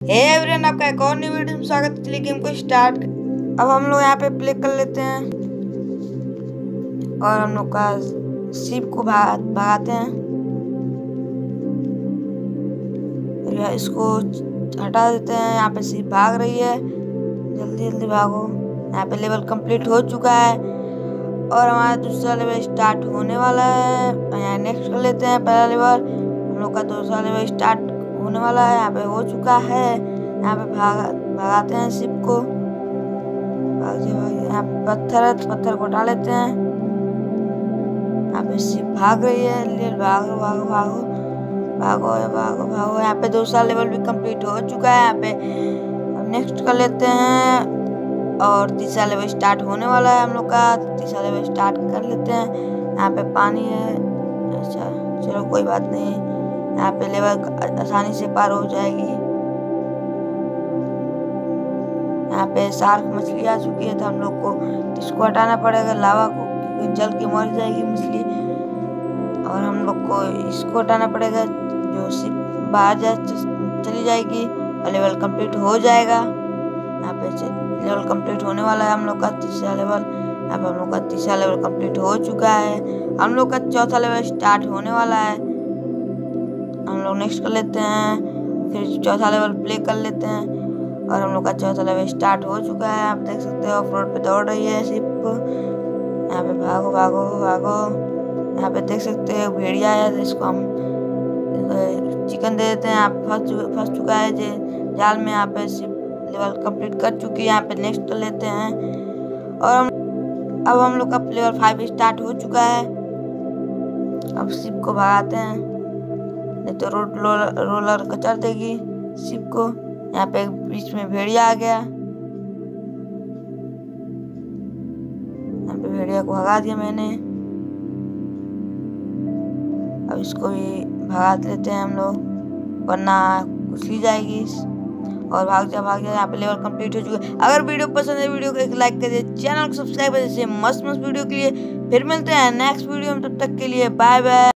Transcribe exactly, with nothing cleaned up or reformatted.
Hey everyone, आपका एक और न्यू वीडियो में स्वागत है। चलिए गेम को स्टार्ट। अब हम लोग यहाँ पे प्ले कर लेते हैं और हम लोग का शिप को भाग भगाते हैं। इसको हटा देते हैं। यहाँ पे शिप भाग रही है, जल्दी जल्दी भागो। यहाँ पे लेवल कंप्लीट हो चुका है और हमारा दूसरा लेवल स्टार्ट होने वाला है। यहाँ नेक्स्ट कर लेते हैं। पहला लेवल हम लोग का दूसरा लेवल स्टार्ट होने वाला है। यहाँ पे हो चुका है। यहाँ पे भागा भगाते हैं शिप को। भाग जाओ भाग जाओ। यहाँ पे पत्थर है, पत्थर को उठा लेते हैं। यहाँ पे शिप भाग रही है, ले भागो भागो भागो भागो भागो भागो। यहाँ पे दूसरा लेवल भी कंप्लीट हो चुका है। यहाँ पे नेक्स्ट कर लेते हैं और तीसरा लेवल स्टार्ट होने वाला है हम लोग का। तीसरा लेवल स्टार्ट कर लेते हैं। यहाँ पे पानी है। अच्छा चलो कोई बात नहीं, यहाँ पे लेवल आसानी से पार हो जाएगी। यहाँ पे शार्क मछली आ चुकी है तो हम लोग को इसको हटाना पड़ेगा, लावा को, क्योंकि जल के मर जाएगी मछली। और हम लोग को इसको हटाना पड़ेगा, जो शिप बाहर जा चली जाएगी और लेवल कंप्लीट हो जाएगा। यहाँ पे लेवल कंप्लीट होने वाला है हम लोग का तीसरा लेवल। यहाँ पे हम लोग का तीसरा लेवल कंप्लीट हो चुका है। हम लोग का चौथा लेवल स्टार्ट होने वाला है। हम लोग नेक्स्ट कर लेते हैं, फिर चौथा लेवल प्ले कर लेते हैं और हम लोग का चौथा लेवल स्टार्ट हो चुका है। आप देख सकते हो ऑफ रोड पे दौड़ रही है शिप। यहाँ पे भागो भागो भागो। यहाँ पे देख सकते हो भेड़िया है, इसको हम चिकन दे देते हैं। यहाँ पे फंस फंस चुका है जे जाल में। यहाँ पे शिप लेवल कंप्लीट कर चुकी है। यहाँ पे नेक्स्ट कर लेते हैं और हम अब हम लोग का लेवल फाइव स्टार्ट हो चुका है। अब शिप को भगाते हैं, नहीं तो रोड रोलर कचर देगी शिप को। यहाँ पे बीच में भेड़िया आ गया। यहाँ पे भेड़िया को भगा दिया मैंने। अब इसको भी भगा लेते हैं हम लोग, वरना कुचली जाएगी। और भाग जा भाग जा। यहाँ पे लेवल कंप्लीट हो चुका है। अगर वीडियो पसंद है वीडियो को एक लाइक कर दीजिए, चैनल को सब्सक्राइब कर दीजिए मस्त मस्त वीडियो के लिए। फिर मिलते हैं नेक्स्ट वीडियो में, तब तक के लिए बाय बाय।